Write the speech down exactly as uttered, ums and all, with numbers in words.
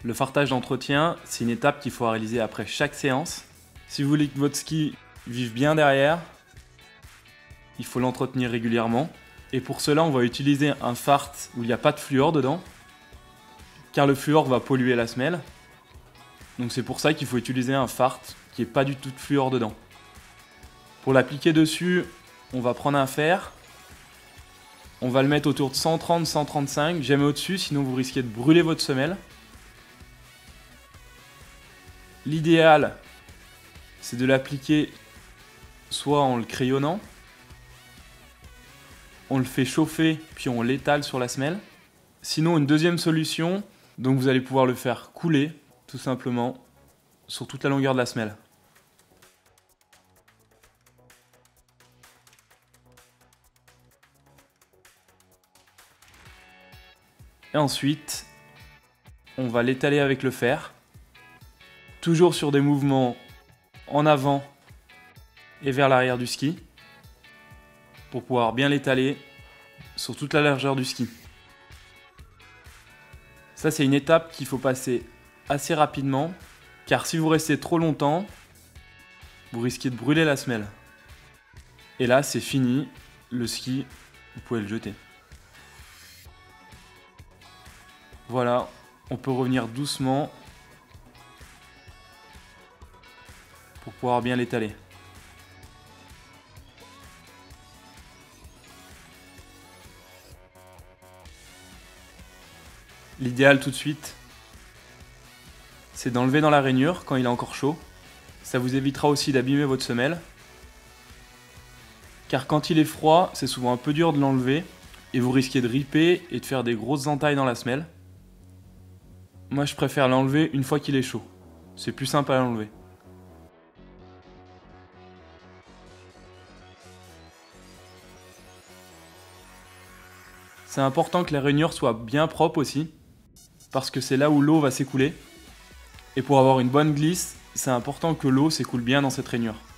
Le fartage d'entretien, c'est une étape qu'il faut réaliser après chaque séance. Si vous voulez que votre ski vive bien derrière, il faut l'entretenir régulièrement. Et pour cela, on va utiliser un fart où il n'y a pas de fluor dedans, car le fluor va polluer la semelle. Donc c'est pour ça qu'il faut utiliser un fart qui n'est pas du tout de fluor dedans. Pour l'appliquer dessus, on va prendre un fer. On va le mettre autour de cent trente à cent trente-cinq, jamais au-dessus, sinon vous risquez de brûler votre semelle. L'idéal, c'est de l'appliquer soit en le crayonnant, on le fait chauffer, puis on l'étale sur la semelle. Sinon, une deuxième solution, donc vous allez pouvoir le faire couler, tout simplement, sur toute la longueur de la semelle. Et ensuite, on va l'étaler avec le fer, toujours sur des mouvements en avant et vers l'arrière du ski, pour pouvoir bien l'étaler sur toute la largeur du ski. Ça, c'est une étape qu'il faut passer assez rapidement, car si vous restez trop longtemps, vous risquez de brûler la semelle. Et là, c'est fini, le ski, vous pouvez le jeter. Voilà, on peut revenir doucement pour pouvoir bien l'étaler. L'idéal tout de suite, c'est d'enlever dans la rainure quand il est encore chaud. Ça vous évitera aussi d'abîmer votre semelle. Car quand il est froid, c'est souvent un peu dur de l'enlever et vous risquez de ripper et de faire des grosses entailles dans la semelle. Moi, je préfère l'enlever une fois qu'il est chaud. C'est plus simple à l'enlever. C'est important que la rainure soit bien propre aussi, parce que c'est là où l'eau va s'écouler. Et pour avoir une bonne glisse, c'est important que l'eau s'écoule bien dans cette rainure.